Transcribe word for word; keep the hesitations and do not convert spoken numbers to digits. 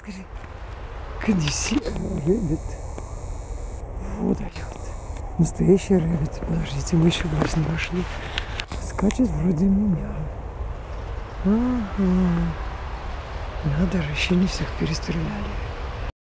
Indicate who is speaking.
Speaker 1: покажи. Кондисер, рэббит. Вот дает. Настоящий рэббит. Подождите, мы еще в не вошли. Скачет вроде меня. Ага. Надо же, еще не всех перестреляли.